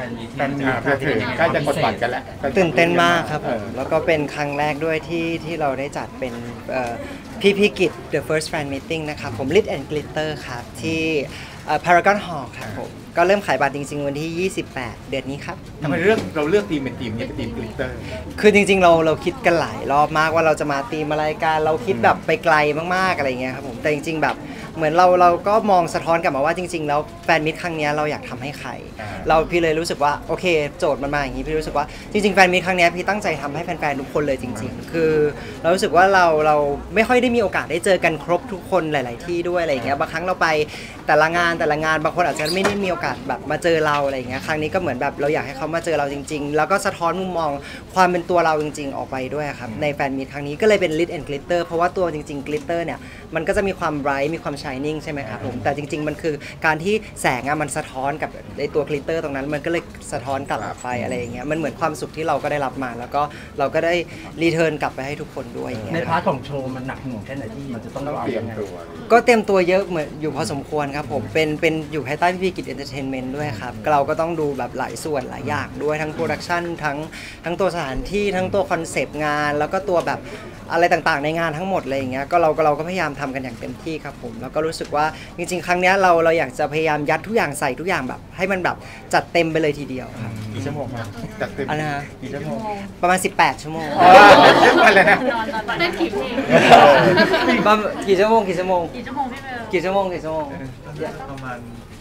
นมีแฟนมีใกล้จะกดบัตรกันแล้วตื่นเต้นมากครับผมแล้วก็เป็นครั้งแรกด้วยที่เราได้จัดเป็นพี่กิจ The First Fan Meeting นะครับผม Lit and Glitter ครับที่Paragon Hall ครับผมก็เริ่มขายบัตรจริงๆวันที่28เดือนนี้ครับทำไมเราเลือกทีมเป็นทีมนี้เป็นทีมกลิตเตอร์คือจริงๆเราคิดกันหลายรอบมากว่าเราจะมาทีมอะไรกันเราคิดแบบไปไกลมากๆอะไรเงี้ยครับผมแต่จริงๆแบบเหมือนเราก็มองสะท้อนกลับมาว่าจริงๆแล้วแฟนมิตรครั้งนี้เราอยากทำให้ใครพี่เลยรู้สึกว่าโอเคโจทย์มันมาอย่างนี้พี่รู้สึกว่าจริงๆแฟนมิตรครั้งนี้พี่ตั้งใจทำให้แฟนๆทุกคนเลยจริงๆคือเรารู้สึกว่าเราไม่ค่อยได้มีโอกาสได้เจอกันครบทุกคนหลายๆที่ด้วยอะไรเงี้ยบางครั้งเราไปแต่ละงานบางคนอาจจะไม่ได้มีโอกาสแบบมาเจอเราอะไรเงี้ยครั้งนี้ก็เหมือนแบบเราอยากให้เขามาเจอเราจริงๆแล้วก็สะท้อนมุมมองความเป็นตัวเราจริงๆออกไปด้วยครับในแฟนมิตรครั้งนี้ก็เลยเป็น Lit and Glitter เพราะว่าตัวจริงๆ Glitter เนี่ยมันก็จะมีความ bright มีความ shining ใช่ไหมครับผมแต่จริงๆมันคือการที่แสงมันสะท้อนกับไอตัว Glitter ตรงนั้นมันก็เลยสะท้อนกลับออกไปอะไรอย่างเงี้ยมันเหมือนความสุขที่เราก็ได้รับมาแล้วก็เราก็ได้รีเทิร์นกลับไปให้ทุกคนด้วยอย่างเงี้ยในพาร์ทของโชว์มันหนักหน่วงแค่ไหนที่มันจะต้องเตรียมตัวก็เตรียมตัวเยอะเหมือนอยู่พอสมควรครับผมเป็นอยู่ภายใต้พี่กิจเอนเตอร์เทนเมนต์ด้วยครับเราก็ต้องดูแบบหลายส่วนหลายอย่างด้วยทั้งโปรดักชันทั้งตัวสถานที่ทั้งตัวคอนเซปต์งานแล้วก็ตัวแบบอะไรต่างๆในงานทั้งหมดเลยอย่างเงี้ยก็เราก็พยายามทำกันอย่างเต็มที่ครับผมแล้วก็รู้สึกว่าจริงๆครั้งนี้เราอยากจะพยายามยัดทุกอย่างใส่ทุกอย่างแบบให้มันแบบจัดเต็มไปเลยทีเดียวครับกี่ชั่วโมงครับจัดเต็มอะไรนะกี่ชั่วโมงประมาณ18 ชั่วโมงอะไรนะเล่นกี่เพลงกี่ชั่วโมงพี่เบลกี่ชั่วโมงประมาณ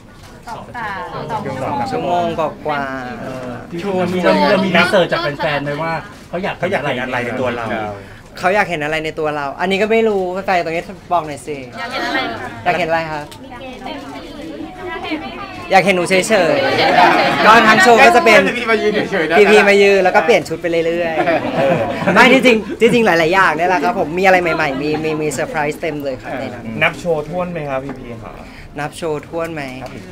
2 ชั่วโมงกว่าโชว์เรามีรีเสิร์ชจากแฟนๆไหมว่าเขาอยากเห็นอะไรในตัวเราเขาอยากเห็นอะไรในตัวเราอันนี้ก็ไม่รู้แฟนๆตรงนี้บอกหน่อยสิอยากเห็นอะไรครับอยากเห็นหนูเฉยๆก็ทั้งโชว์ก็จะเป็นพีมายืนแล้วก็เปลี่ยนชุดไปเรื่อยๆไม่ที่จริงหลายๆอย่างนี่แหละครับผมมีอะไรใหม่ๆมีเซอร์ไพรส์เต็มเลยครับในนั้นนับโชว์ท่วนไหมครับพี่ค่ะนับโชว์ท่วนไหม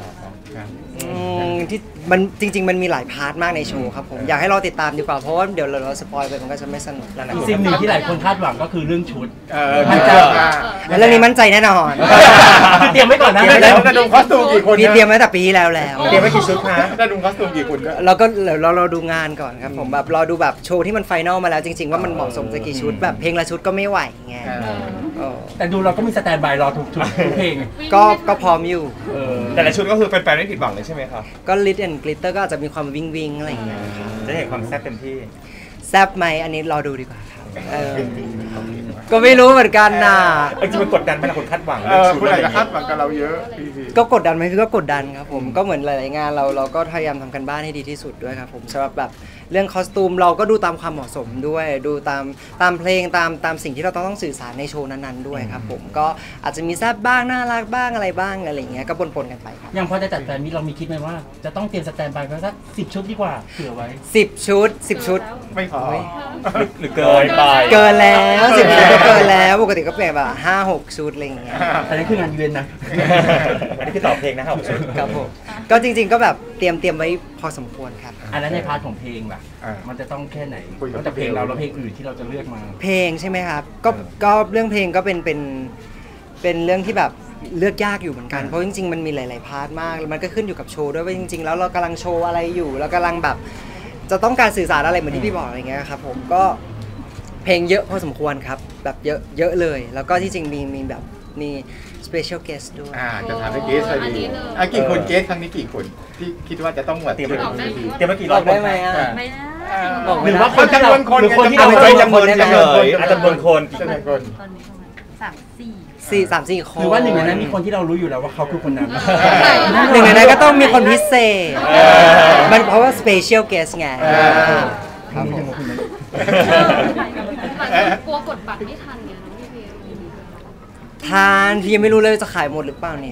ที่มันจริงๆมันมีหลายพาร์ทมากในโชว์ครับผมอยากให้เราติดตามดีกว่าเพราะว่าเดี๋ยวเราสปอยไปมันก็จะไม่สนุกสิ่งหนึ่งที่หลายคนคาดหวังก็คือเรื่องชุดมันจะเรื่องนี้มั่นใจแน่นอนเตรียมไว้ก่อนนะจะดูคอสตูมกี่คนเตรียมไว้แต่ปีที่แล้วเตรียมไว้กี่ชุดคะจะดูคอสตูมกี่คนก็เราดูงานก่อนครับผมแบบรอดูแบบโชว์ที่มันไฟนอลมาแล้วจริงๆว่ามันเหมาะสมจะกี่ชุดแบบเพลงละชุดก็ไม่ไหวไงแต่ดูเราก็มีสแตนด์บายรอทุกเพลงก็พร้อมอยู่แต่ละชุดก็คือแฟนๆไม่ผิดหวังเลยใช่ไหมครับก็ Lit and Glitter ก็อาจจะมีความวิงอะไรอย่างเงี้ยจะเห็นความแซ่บเต็มที่แซ่บไหมอันนี้รอดูดีกว่าครับก็ไม่รู้เหมือนกันนะจริงมันกดดันไหมล่ะคนคาดหวังคุณอาจจะคาดหวังกับเราเยอะก็กดดันไหมพี่ก็กดดันครับผมก็เหมือนหลายๆงานเราก็พยายามทำกันบ้านให้ดีที่สุดด้วยครับผมสำหรับแบบเรื่องคอสตูมเราก็ดูตามความเหมาะสมด้วยดูตามเพลงตามสิ่งที่เราต้องสื่อสารในโชว์นั้นๆด้วยครับผมก็อาจจะมีแซ่บบ้างน่ารักบ้างอะไรบ้างอะไรอย่างเงี้ยก็ปนๆกันไปครับยังพอจะจัดแฟนมีเรามีคิดไหมว่าจะต้องเตรียมสแตนด์บายสัก10 ชุดดีกว่าเผื่อไว้ 10 ชุดไม่พอหรือเกินไปเกินแล้ว10 ชุดก็เกินแล้วปกติก็เปลี่ยนแบบ5-6 ชุดอะไรอย่างเงี้ยอันนี้คืองานอีเวนต์นะอันนี้คือต่อเพลงนะครับครับผมก็จริงๆก็แบบเตรียมไว้พอสมควรครับอันนั้นในพาร์ทของเพลงล่ะมันจะต้องแค่ไหนนอกจากเพลงเราแล้วเพลงอื่นที่เราจะเลือกมาเพลงใช่ไหมครับก็เรื่องเพลงก็เป็นเรื่องที่แบบเลือกยากอยู่เหมือนกันเพราะจริงๆมันมีหลายๆพาร์ทมากแล้วมันก็ขึ้นอยู่กับโชว์ด้วยว่าจริงๆแล้วเรากำลังโชว์อะไรอยู่แล้วกำลังแบบจะต้องการสื่อสารอะไรเหมือนที่พี่บอกอะไรเงี้ยครับผมก็เพลงเยอะพอสมควรครับแบบเยอะเลยแล้วก็ที่จริงมีแบบมี special guest ด้วยจะทำให้เกสอะไรดีกี่คนเกสครั้งนี้กี่คนที่คิดว่าจะต้องเตรียมมากี่รอบได้ไหมหรือว่าคนที่เราจำนวนคน 3-4 คนหรือว่าหนึ่งในนั้นมีคนที่เรารู้อยู่แล้วว่าเขาคือคนนั้นหนึ่งในนั้นก็ต้องมีคนพิเศษมันเพราะว่า special guest ไงครับผมกลัวกดบัตรไม่ทันไงน้องพี่พีทานที่ยังไม่รู้เลยจะขายหมดหรือเปล่าเนี่ย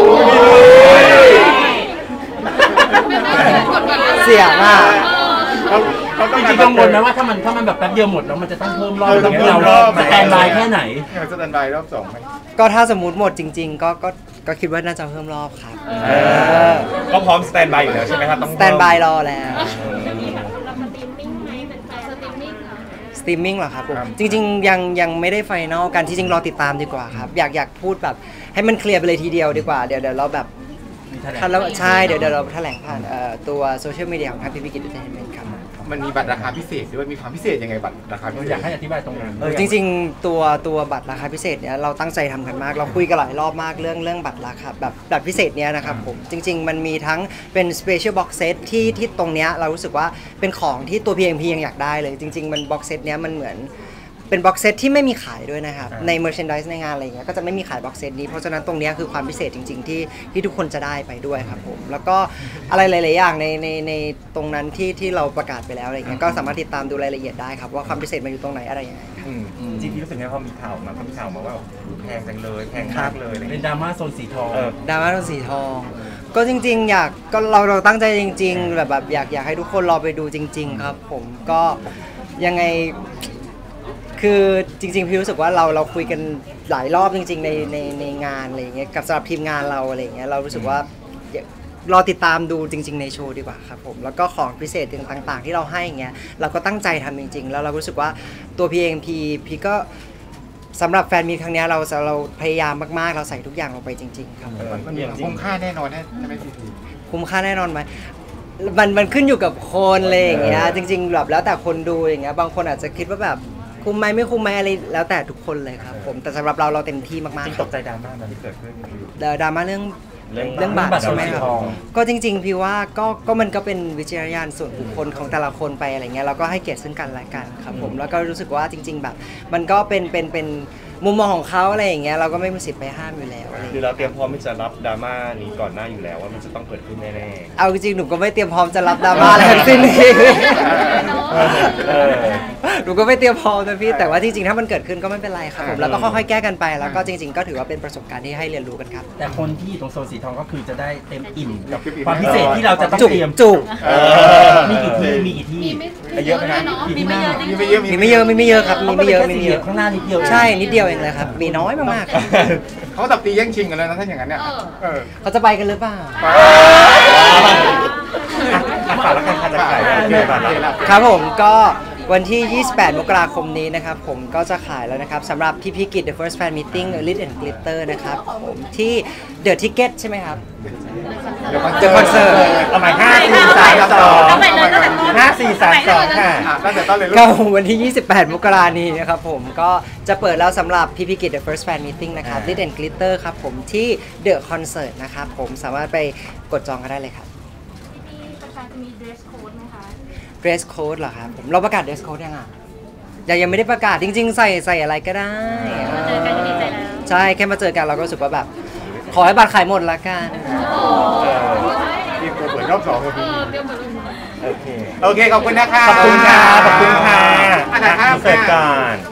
เสียมากจริงๆกังวลนะว่าถ้ามันแบบแป๊บเดียวหมดแล้วมันจะต้องเพิ่มรอบเราสแตนบายแค่ไหนสแตนบายรอบ2ไหมก็ถ้าสมมุติหมดจริงๆก็คิดว่าน่าจะเพิ่มรอบครับก็พร้อมสแตนบายอยู่แล้วใช่ไหมครับต้องสแตนบายรอแล้วสตรีมมิ่งเหรอครับผมจริงๆยังไม่ได้ไฟนอลกันที่จริงรอติดตามดีกว่าครับอยากพูดแบบให้มันเคลียร์ไปเลยทีเดียวดีกว่าเดี๋ยวเราแบบแถลงใช่เดี๋ยวเราแถลงผ่านตัวโซเชียลมีเดียของทางพีพีกิจเอนเตอร์เทนเมนต์ครับมันมีบัตรราคาพิเศษด้วยมีความพิเศษยังไงบัตรราคาพิเศษอยากให้อธิบายตรงนั้นจริงๆตัวบัตรราคาพิเศษเนี่ยเราตั้งใจทำกันมากเราคุยกันหลายรอบมากเรื่องบัตรราคาแบบพิเศษเนี้ยนะครับผมจริงๆมันมีทั้งเป็น special box set ที่ตรงเนี้ยเรารู้สึกว่าเป็นของที่ตัวพียังอยากได้เลยจริงๆมัน box set เนี้ยมันเหมือนเป็นบ็อกเซตที่ไม่มีขายด้วยนะครับใน merchandise ในงานอะไรอย่างเงี้ยก็จะไม่มีขายบ็อกเซตนี้เพราะฉะนั้นตรงเนี้ยคือความพิเศษจริงๆที่ทุกคนจะได้ไปด้วยครับผมแล้วก็อะไรหลายๆอย่างในตรงนั้นที่เราประกาศไปแล้วอะไรเงี้ยก็สามารถติดตามดูรายละเอียดได้ครับว่าความพิเศษมันอยู่ตรงไหนอะไรยังไงครับจริงๆรู้สึกไงพอมีข่าวมาว่าแพงจังเลยแพงมากเลยอะไรเป็นเงี้ยดราม่าโซนสีทองดราม่าโทนสีทอง ก็จริงๆเราตั้งใจจริงๆแบบอยากให้ทุกคนรอไปดูจริง ๆ ครับผมก็ยังไงคือจริงๆพี่รู้สึกว่าเราคุยกันหลายรอบจริงๆในงานอะไรอย่างเงี้ยกับสำหรับทีมงานเราอะไรอย่างเงี้ยเรารู้สึกว่ารอติดตามดูจริงๆในโชว์ดีกว่าครับผมแล้วก็ของพิเศษต่างๆที่เราให้อย่างเงี้ยเราก็ตั้งใจทำจริงๆแล้วเรารู้สึกว่าตัวพี่เองพี่ก็สำหรับแฟนมีตครั้งนี้เราพยายามมากๆเราใส่ทุกอย่างลงไปจริงๆครับมันมีคุ้มค่าแน่นอนใช่ไหมพี่คุ้มค่าแน่นอนไหมมันขึ้นอยู่กับคนเลยอย่างเงี้ยจริงๆแบบแล้วแต่คนดูอย่างเงี้ยบางคนอาจจะคิดว่าแบบคุ้มไหมไม่คุ้มไหมอะไรแล้วแต่ทุกคนเลยครับผมแต่สำหรับเราเต็มที่มากจริงๆคตรับกใจดราม่าตอนที่เกิดขึ้นดราม่าเรื่องบัตรใช่ไหมครับก็จริงๆพี่ว่าก็มันก็เป็นวิจารณญาณส่วนบุคคลของแต่ละคนไปอะไรเงี้ยเราก็ให้เกียรติซึ่งกันและกันครับผมแล้วก็รู้สึกว่าจริง ๆ แบบมันก็เป็นมุมมองของเขาอะไรอย่างเงี้ยเราก็ไม่มีสิทธิ์ไปห้ามอยู่แล้วอะไรคือเราเตรียมพร้อมที่จะรับดราม่านี้ก่อนหน้าอยู่แล้วว่ามันจะต้องเกิดขึ้นแน่เอาจริงๆหนูก็ไม่เตรียมพร้อมจะรับดราม่าอะไรทั้งสิ้นหนูก็ไม่เตรียมพร้อมนะพี่แต่ว่าจริงๆถ้ามันเกิดขึ้นก็ไม่เป็นไรครับผมแล้วก็ค่อยๆแก้กันไปแล้วก็จริง ๆ ก็ถือว่าเป็นประสบการณ์ที่ให้เรียนรู้กันครับแต่คนที่อยู่ตรงโซนสีทองก็คือจะได้เต็มอิ่มกับความพิเศษที่เราจะต้องจุกเตรียมจุกมีกี่ที่มีกี่ที่มีไม่เยอะนะมีไม่เยอะจริงมีไม่เยอะมีไม่เยอะครับมีไม่เยอะมีข้างหน้านิดเดียวใช่นิดเดียวเองเลยครับมีน้อยมากๆครับเขาตับตีแย่งชิงกันแล้วนะถ้าอย่างนั้นเนี่ยเขาจะไปกันหรือเปล่าฝากแล้วกันค่ะจะขายครับผมก็วันที่ 28 มกราคมนี้นะครับผมก็จะขายแล้วนะครับสำหรับพี่กิจ The First Fan Meeting Lit and Glitter นะครับผมที่ The Ticket ใช่ไหมครับ The Concert เอาใหม่5-4-3-2 ค่ะตั้งแต่ต้นเลยลูก็กวันที่ 28 มกราคมนี้นะครับผมก็จะเปิดแล้วสำหรับพี่กิจ The First Fan Meeting นะครับ Lit and Glitter ครับผมที่ The Concert นะครับผมสามารถไปกดจองกันได้เลยครับแฟนๆมี dress code ไหมคะ dress code เหรอครับผมเราประกาศ dress code ยังอ่ะยังไม่ได้ประกาศจริงๆ ใส่อะไรก็ได้มาเจอกันก็ดีใจแล้วใช่แค่มาเจอกันเราก็รู้สึกว่าแบบขอให้บัตรขายหมดละกันมีตัวเปิดรอบ2กับพี่เตรียมหมดเลยโอเคโอเคขอบคุณนะคะขอบคุณค่ะถ่ายภาพเสร็จก่อน